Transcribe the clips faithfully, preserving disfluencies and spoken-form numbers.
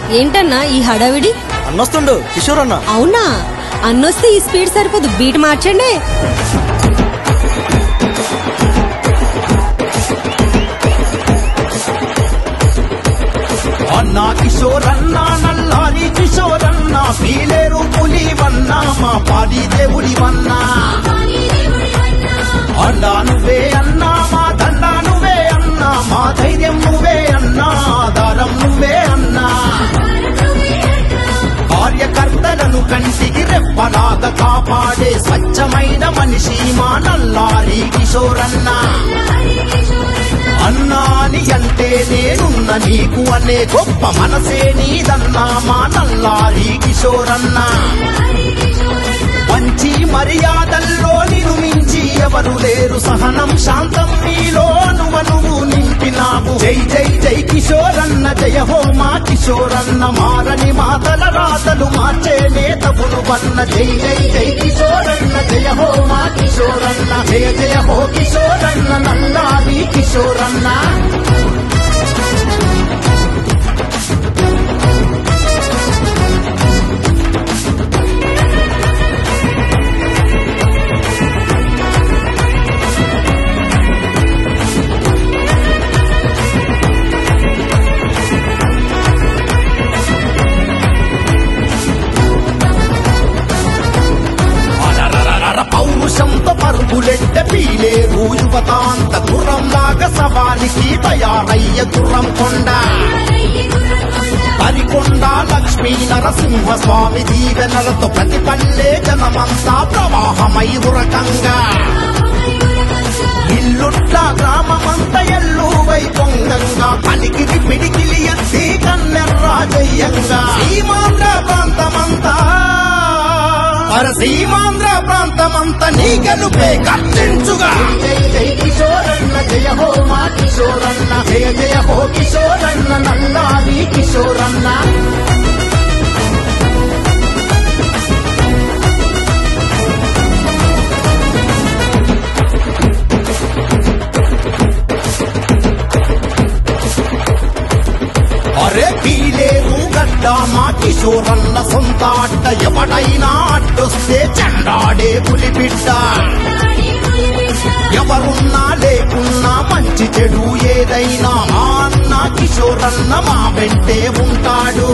ఏంటన్నా ఈ హడావిడి? అన్నొస్తుండు కిషోర్ అన్న. అవునా? అన్నొస్తే ఈ స్పీడ్ సరిపోదు, బీట్ మార్చండి. అన్నా కిషోరన్న నల్లారి కిషోరన్న పీలేరు పులివన్న మా పాడి దేవుడివన్న. అండా నువ్వే అన్నా మా దండా నువ్వే అన్నా మా ధైర్యం నువ్వే అన్నా ఆధారం నువ్వే అన్నా. కార్యకర్తలను కంటికి రెప్పలాగా కాపాడే స్వచ్ఛమైన మనిషి మా నల్లారి కిషోరన్న. అన్నా అని అంటే నేనున్న నీకు అనే గొప్ప మనసే నీదన్నా మా నల్లారి కిషోరన్న. మంచి మర్యాదల్లో నిన్ను మించి ఎవరు లేరు, సహనం శాంతం నీలో నువ్వు నింపినావు. జై జై జై కిషోరన్న, జయ హో మా కిషోరన్న. మారని మాతల రాతలు మార్చే నేతవును వన్న. జై జై జై కిషోరన్న, జయ హో మా కిషోరన్న. జయ జయ హో కిషోరన్న, నల్లారి కిషోరన్న. పౌరుషంతో పరుగులెట్ట పీలేరు యువతాంత గుర్రంలాగా సవాలికి తయారయ్య గుర్రం కొండ. హరికొండ లక్ష్మీ నరసింహ స్వామి దీవెనలతో ప్రతి పల్లె జనమంతా ప్రవాహమై ఉరకంగా. ఇల్లుట్ల గ్రామమంత ఎల్లువై పొంగంగా పలికిది పిడికిలి ఎత్తి కన్నెర్రాజయ్యంగా. సీమాంధ్ర ప్రాంతమంతా సీమాంధ్ర ప్రాంతమంతా నీ గెలుపే గర్జించుగా. జై జై కిషోరన్న, జయ హో మా కిషోరన్న. జయ జయ హో కిషోరన్న, నల్లారి కిషోరన్న. అరే పీలేరు గడ్డ మా కిషోరన్న సొంత అడ్డ. ఎవడైనా అడ్డొస్తే చెండాడే పులిబిడ్డ. ఎవరున్నా లేకున్నా మంచి చెడు ఏదైనా మా అన్న కిషోరన్న మా వెంటే ఉంటాడు.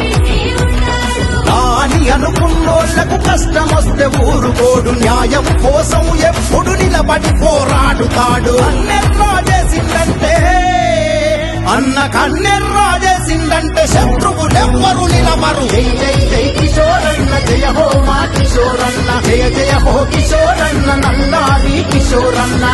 దాని అనుకున్నోళ్లకు కష్టమొస్తే ఊరుకోడు, న్యాయం కోసం ఎప్పుడు నిలబడి పోరాడుతాడు. అన్నెర్రాజేసిందంటే అన్న కన్నెర్రాజేసిందంటే శత్రువులెవ్వరు నిలబరు. జై జై జై కిషోరన్న, జయ హో మా కిషోరన్న. జయ జయ హో కిషోరన్న, నల్లారి కిషోరన్న.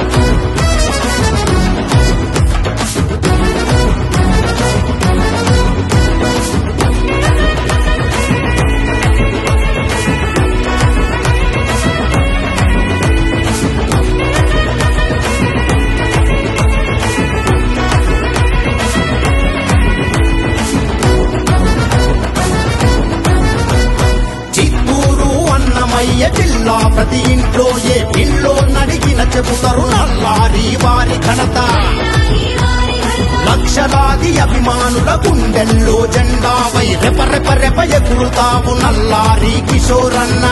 జిల్లా ప్రతి ఇంట్లో ఏ ఇల్లో నడిగిన చెబుతారు నల్లారి వారి ఘనత. లక్షలాది అభిమానుల గుండెల్లో జెండావై రెప రెప రెప ఎగురుతావు నల్లారి కిషోరన్న.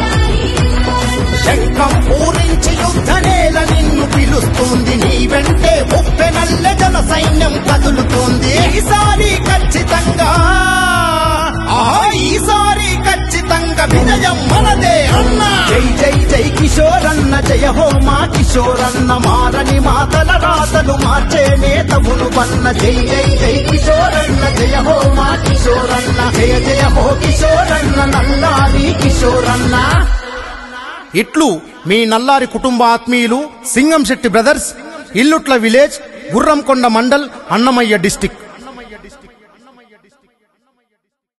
శంఖం పూరించి యుద్ధ నేల నిన్ను పిలుస్తుంది, నీ వెంటే ఉప్పెనల్ల జన సైన్యం కదులుతుంది. ఈసారి ఖచ్చితంగా ఆ ఈసారి ఖచ్చితంగా విజయం మనదే అన్నా. జై జై జై కిషోరన్న, జయ హో మా కిషోరన్న. మారని మాతల రాతలు మార్చే నేతవును వన్న. జై జై జై కిషోరన్న, జయ హో మా కిషోరన్న. జయ జయ హో కిషోరన్న, నల్లారి కిషోరన్న. ఇట్లు మీ నల్లారి కుటుంబ ఆత్మీయులు Singamsetti brothers, Illutla village, Gurramkonda mandal, Annamayya district.